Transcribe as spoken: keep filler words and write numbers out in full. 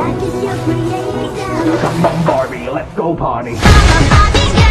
Come on, Barbie, let's go party. I'm a Barbie girl.